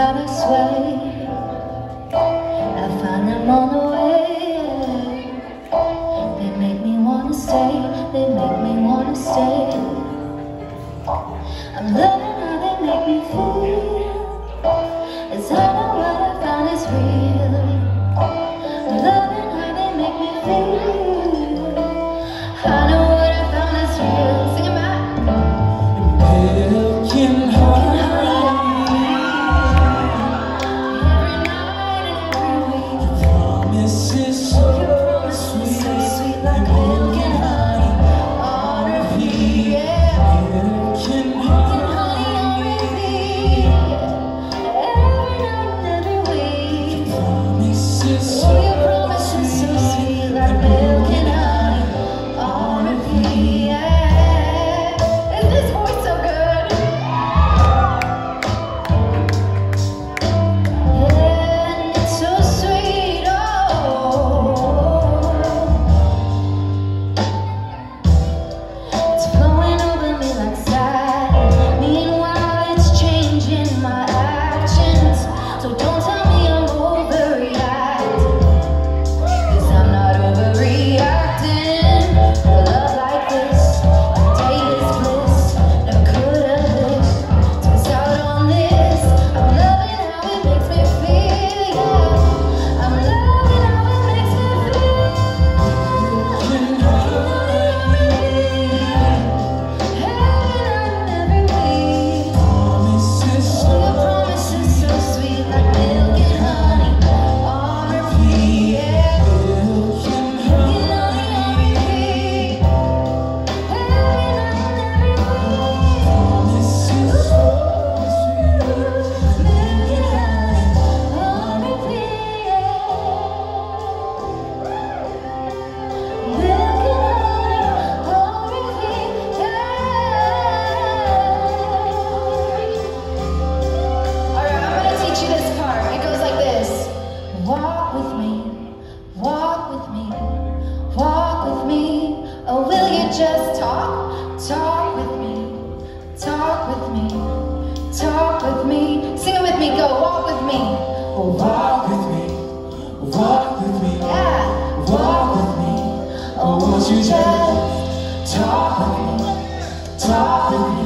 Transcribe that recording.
that I sway, I find them on the way. They make me wanna stay, they make me wanna stay. I'm loving how they make me feel, as I know what I found is real. I'm loving how they make me feel, I know what I found is real. Sing it back. Milking honey, every night and every week. Promise is so sweet, like milk and honey on repeat. Yeah. Milk and honey on repeat, every night and every week. Promise is so sweet, like milk and honey on repeat. Yeah. Is this voice so good? Yeah, it's so sweet. Oh, it's flowing over me like satin. Meanwhile, it's changing my actions. So don't tell me I'm overreacting, 'cause I'm not overreacting. A love like this, a day is bliss. Never could have wished to miss out on this. I'm loving how it makes me feel, yeah. I'm loving how it makes me feel. Every week. Your promise is so sweet, like milk and honey on repeat. Yeah. Milk and honey on repeat, every night and every week. Promise is so sweet, milk and honey on repeat. Milk and honey on repeat. Alright, I'm gonna teach you this part. It goes like this. Walk with me, walk with me, walk with me. Or will you just talk? Talk with me, talk with me, talk with me. Sing it with me, go, walk with me. Oh, walk with me, walk with me, Yeah, walk with me. oh, won't you just Talk with me, talk with me.